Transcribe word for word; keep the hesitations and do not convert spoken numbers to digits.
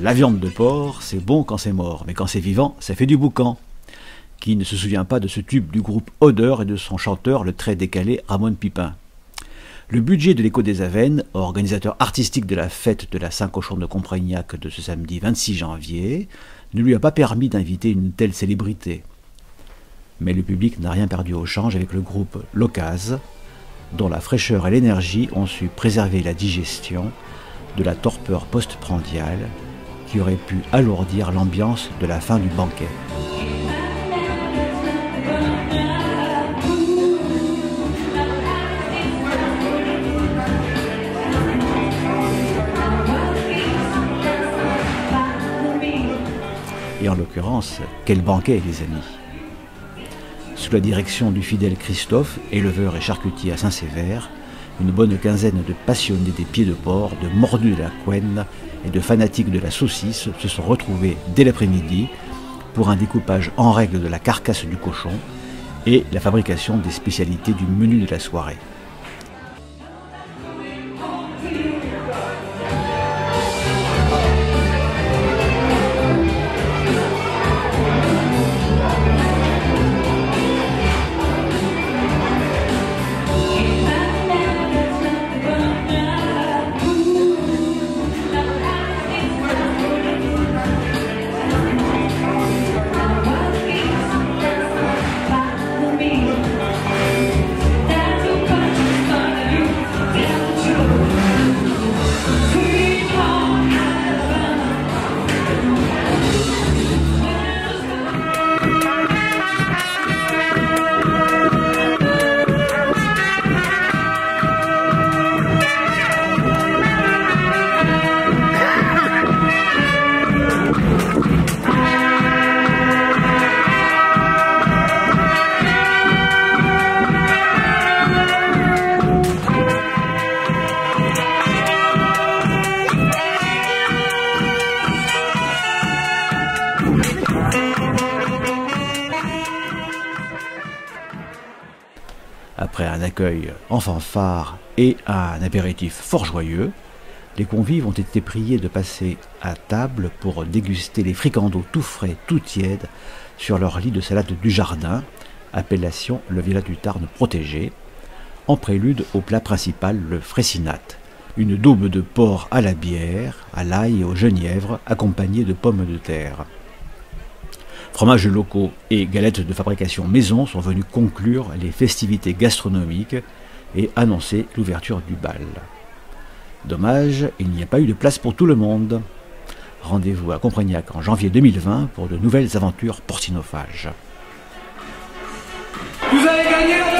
La viande de porc, c'est bon quand c'est mort, mais quand c'est vivant, ça fait du boucan. Qui ne se souvient pas de ce tube du groupe Odeur et de son chanteur, le très décalé Ramon Pipin. Le budget de l'Écho des Avennes, organisateur artistique de la fête de la Saint-Cochon de Comprignac de ce samedi vingt-six janvier, ne lui a pas permis d'inviter une telle célébrité. Mais le public n'a rien perdu au change avec le groupe L'Ocase, dont la fraîcheur et l'énergie ont su préserver la digestion de la torpeur postprandiale qui aurait pu alourdir l'ambiance de la fin du banquet. Et en l'occurrence, quel banquet, les amis! Sous la direction du fidèle Christophe, éleveur et charcutier à Saint-Sévère, une bonne quinzaine de passionnés des pieds de porc, de mordus de la couenne et de fanatiques de la saucisse se sont retrouvés dès l'après-midi pour un découpage en règle de la carcasse du cochon et la fabrication des spécialités du menu de la soirée. Après un accueil en fanfare et un apéritif fort joyeux, les convives ont été priés de passer à table pour déguster les fricandeaux tout frais, tout tièdes, sur leur lit de salade du jardin, appellation le Viala du Tarn protégé, en prélude au plat principal, le fressinate, une daube de porc à la bière, à l'ail et au genièvre, accompagnée de pommes de terre. Fromages locaux et galettes de fabrication maison sont venus conclure les festivités gastronomiques et annoncer l'ouverture du bal. Dommage, il n'y a pas eu de place pour tout le monde. Rendez-vous à Comprignac en janvier deux mille vingt pour de nouvelles aventures porcinophages. Vous avez gagné la